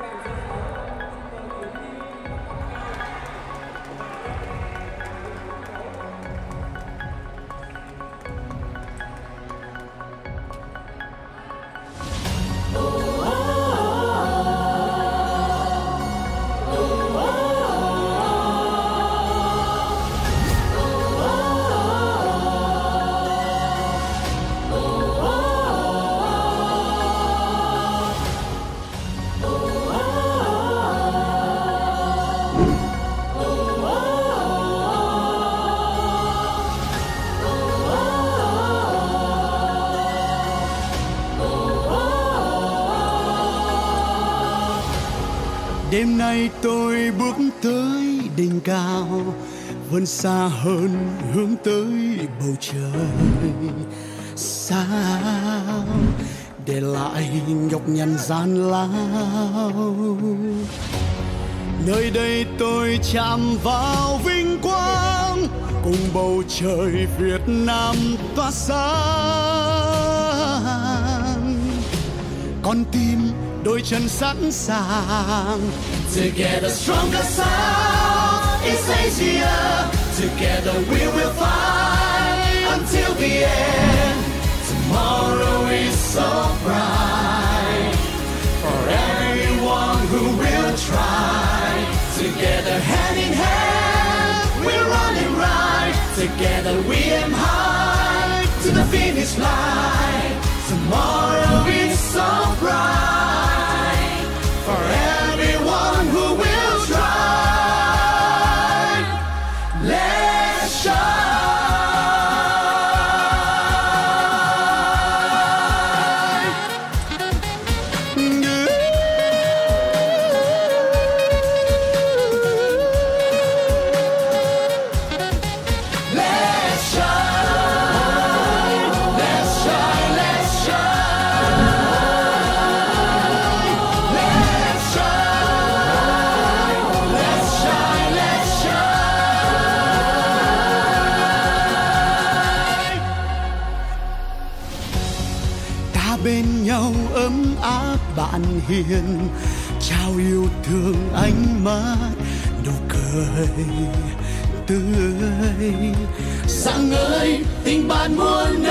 Đêm nay tôi bước tới đỉnh cao, vươn xa hơn hướng tới bầu trời sao, để lại nhọc nhằn gian lao. Nơi đây tôi chạm vào vinh quang, cùng bầu trời Việt Nam tỏa sáng. Con tim đôi chân sẵn sàng. Together stronger sound is Asia. Together we will fight until the end. Tomorrow is so bright for everyone who will try. Together hand in hand we're running right. Together we aim high to the finish line. Tomorrow is so bright for everyone who will try. Let's shine. Let's shine. Let's shine. Let's shine. Let's shine. Let's shine. Let's shine. Ta bên nhau ấm áp bạn hiền, trao yêu thương ánh mắt nụ cười tươi. Sáng ngời tình bạn muôn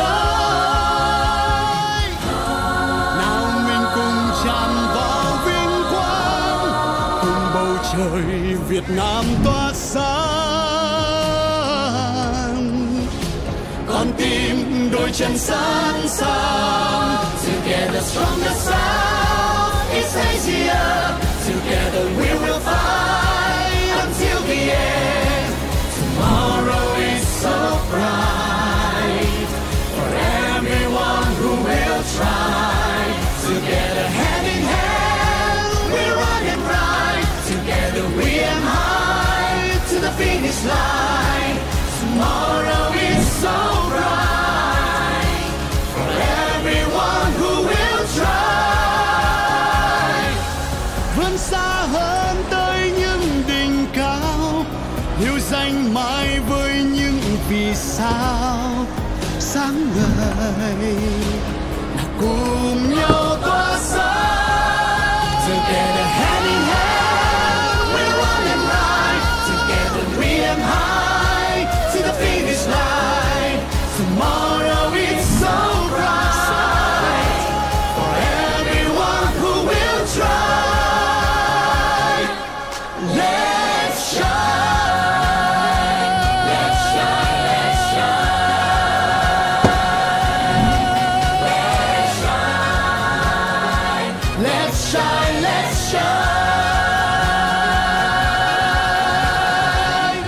nơi. Nào mình cùng chạm vào vinh quang, cùng bầu trời Việt Nam tỏa sáng. Con tim đôi chân sẵn sàng. Together stronger sound is Asia. Together we will fight until the end. Tomorrow is so bright for everyone who will try. Together hand in hand we're running right. Together we aim high to the finish line. Tomorrow is so bright for everyone who will try. Vươn xa hơn tới những đỉnh cao, hiếu danh mãi với những vì sao sáng ngời. Nào cùng nhau tỏa sáng. Together hand in hand we're running right. Together we aim high to the finish line. Tomorrow is so bright for everyone who will try. Let's shine. Let's shine. Let's shine. Let's shine. Let's shine. Let's shine.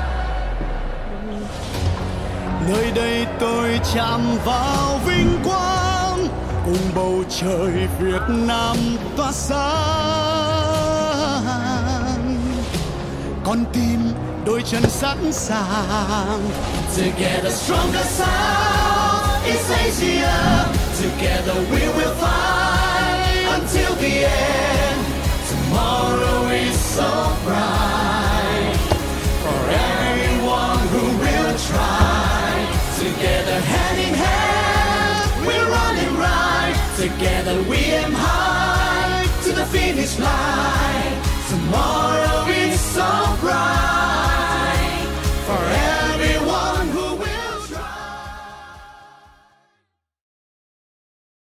Nơi đây tôi chạm vào vinh quang, cùng bầu trời Việt Nam tỏa sáng. Con tim đôi chân sẵn sàng. Together stronger sound is Asia. Together we will fight until the end. Tomorrow is so bright for everyone who will try. Together hand in hand we're running right. Together we aim high to the finish line. Tomorrow